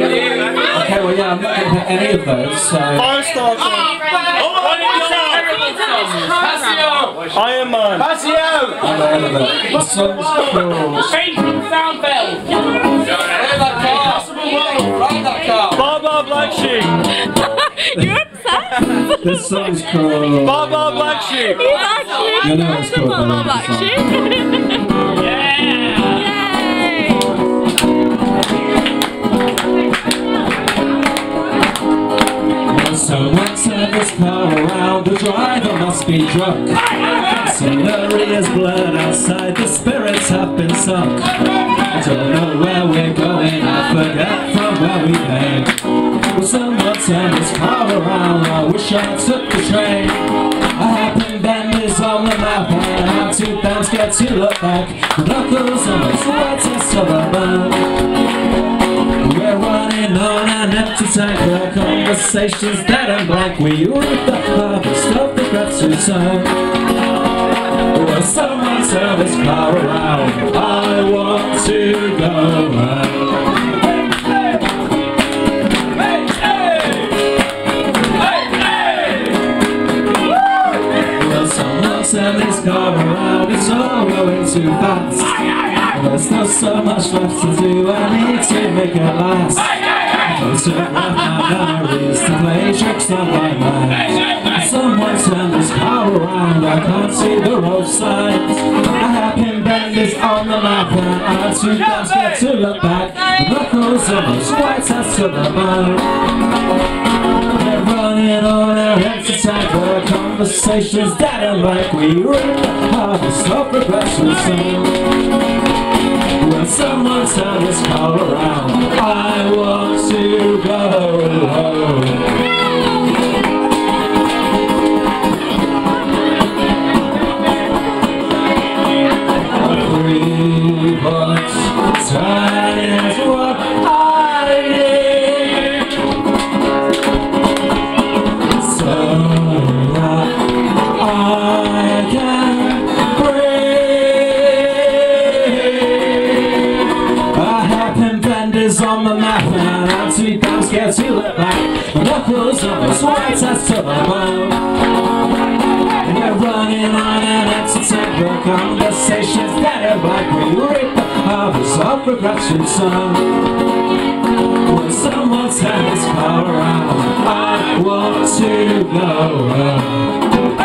Okay, well, yeah, I'm not going to hit any of those, so... Firestarter. Iron Man. Passio! The song's called... Sound bell. Baba Black Sheep. You're obsessed. This song's called... Baba Black Sheep. He's actually You know it's called Baba Baba Black Song. Sheep. Yay! Someone turned this car around, the driver must be drunk. Scenery is blurred outside, the spirits have been sunk. I don't know where we're going, I forget from where we came. Well, someone turned this car around, I wish I took the train. A happy bend is on the map, and I'm too damn scared to look back. The knuckles on the sweaters of the band. We're running on an empty tank, our conversations dead and blank. We reap the harvest of the gratitude. Will someone turn this car around? I want to go round. Will someone turn this car around? It's all going too fast. There's not so much left to do, I need to make it last. Photograph my memories to play tricks on my mind. Someone turn this car around, I can't see the road signs. A happy bend is on the map and I'm too damn scared to look back. The knuckles of those white hats to the bone. They're running on our empty tank, our conversations dead and blank. We reap the harvest of regression soon. When someone turns this car around, I want to go home. 3 bucks, time is what I need, so that I can on the map and I'm too damn scared to look back. The knuckles on the white hats to the bone. We're running on an empty tank, the conversations dead and black. We reap the harvest of regret's sun. When someone turns this car around, I want to go home.